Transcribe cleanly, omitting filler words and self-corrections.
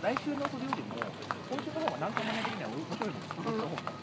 来週のそれよりも、今週の方が何回も的には面白いの。